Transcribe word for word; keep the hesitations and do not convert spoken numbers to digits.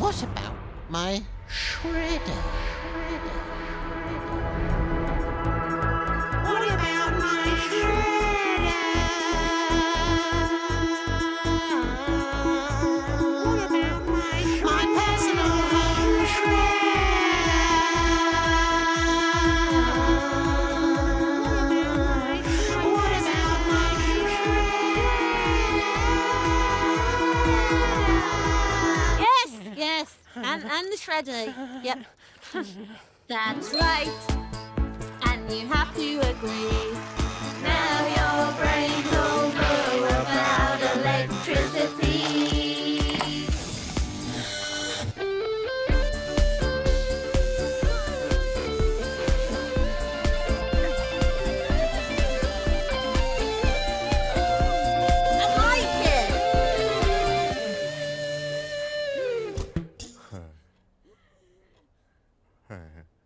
what about my shredder? What about my shredder? What about my shredder? My personal home shredder. What about my shredder? Yes, yes, and and the shredder. Yep. That's right. And you have to agree. Now your brains all know about electricity. I like it. Huh.